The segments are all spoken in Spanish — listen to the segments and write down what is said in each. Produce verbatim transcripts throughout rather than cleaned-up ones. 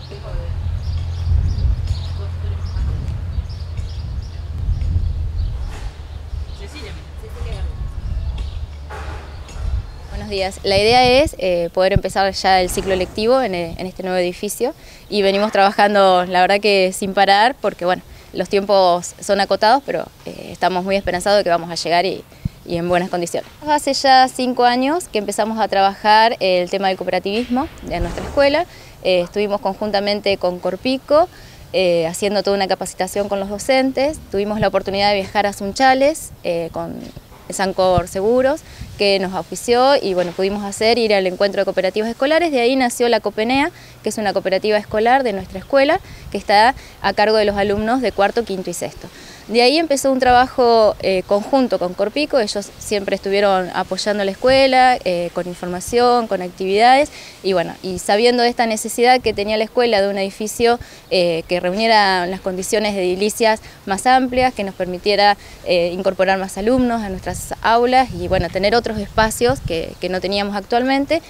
Buenos días. La idea es eh, poder empezar ya el ciclo lectivo en, en este nuevo edificio y venimos trabajando, la verdad que sin parar, porque bueno, los tiempos son acotados, pero eh, estamos muy esperanzados de que vamos a llegar y, y en buenas condiciones. Hace ya cinco años que empezamos a trabajar el tema del cooperativismo de nuestra escuela. Eh, estuvimos conjuntamente con Corpico, eh, haciendo toda una capacitación con los docentes. Tuvimos la oportunidad de viajar a Sunchales eh, con Sancor Seguros, que nos auspició y bueno, pudimos hacer ir al encuentro de cooperativas escolares. De ahí nació la Copenea, que es una cooperativa escolar de nuestra escuela, que está a cargo de los alumnos de cuarto, quinto y sexto. De ahí empezó un trabajo eh, conjunto con Corpico. Ellos siempre estuvieron apoyando a la escuela, eh, con información, con actividades, y bueno, y sabiendo de esta necesidad que tenía la escuela de un edificio eh, que reuniera las condiciones de edilicias más amplias, que nos permitiera eh, incorporar más alumnos a nuestras aulas y bueno, tener otros espacios que, que no teníamos actualmente,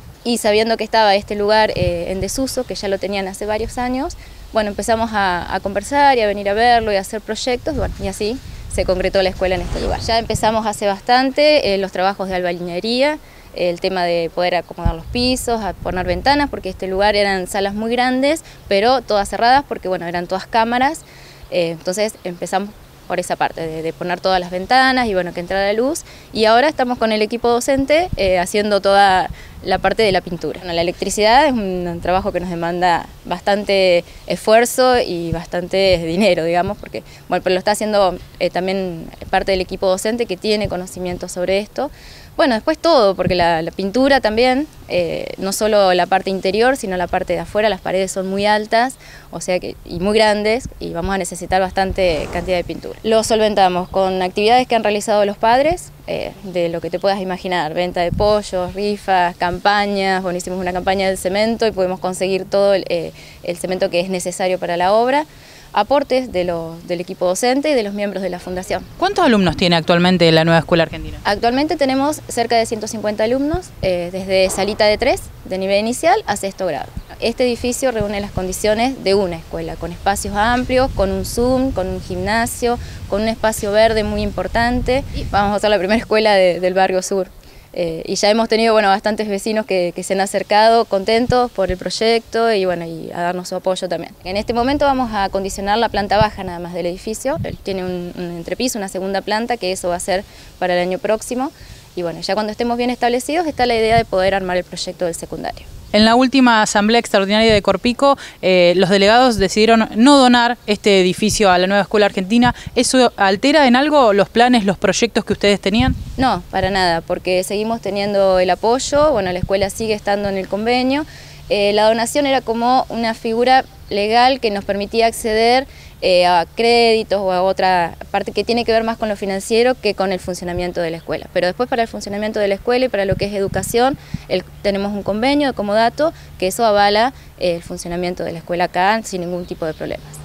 y sabiendo que estaba este lugar eh, en desuso, que ya lo tenían hace varios años, bueno, empezamos a, a conversar y a venir a verlo y a hacer proyectos, bueno, y así se concretó la escuela en este lugar. Ya empezamos hace bastante eh, los trabajos de albañilería, el tema de poder acomodar los pisos, a poner ventanas, porque este lugar eran salas muy grandes, pero todas cerradas, porque bueno, eran todas cámaras, eh, entonces empezamos por esa parte, de, de poner todas las ventanas y bueno, que entrara luz, y ahora estamos con el equipo docente eh, haciendo toda la parte de la pintura. Bueno, la electricidad es un, un trabajo que nos demanda bastante esfuerzo y bastante dinero, digamos, porque bueno, pero lo está haciendo eh, también parte del equipo docente que tiene conocimiento sobre esto. Bueno, después todo, porque la, la pintura también, eh, no solo la parte interior, sino la parte de afuera, las paredes son muy altas, o sea que, y muy grandes, y vamos a necesitar bastante cantidad de pintura. Lo solventamos con actividades que han realizado los padres, eh, de lo que te puedas imaginar, venta de pollos, rifas, campañas. Bueno, hicimos una campaña del cemento y pudimos conseguir todo el, eh, el cemento que es necesario para la obra. Aportes de los, del equipo docente y de los miembros de la fundación. ¿Cuántos alumnos tiene actualmente la Nueva Escuela Argentina? Actualmente tenemos cerca de ciento cincuenta alumnos, eh, desde salita de tres, de nivel inicial, a sexto grado. Este edificio reúne las condiciones de una escuela, con espacios amplios, con un Zoom, con un gimnasio, con un espacio verde muy importante. Y vamos a ser la primera escuela de, del barrio sur. Eh, y ya hemos tenido bueno, bastantes vecinos que, que se han acercado contentos por el proyecto y, bueno, y a darnos su apoyo también. En este momento vamos a acondicionar la planta baja nada más del edificio. Él tiene un, un entrepiso, una segunda planta, que eso va a ser para el año próximo. Y bueno, ya cuando estemos bien establecidos está la idea de poder armar el proyecto del secundario. En la última asamblea extraordinaria de Corpico, eh, los delegados decidieron no donar este edificio a la Nueva Escuela Argentina. ¿Eso altera en algo los planes, los proyectos que ustedes tenían? No, para nada, porque seguimos teniendo el apoyo, bueno, la escuela sigue estando en el convenio. Eh, la donación era como una figura legal que nos permitía acceder eh, a créditos o a otra parte que tiene que ver más con lo financiero que con el funcionamiento de la escuela. Pero después, para el funcionamiento de la escuela y para lo que es educación, el, tenemos un convenio de comodato que eso avala eh, el funcionamiento de la escuela acá sin ningún tipo de problemas.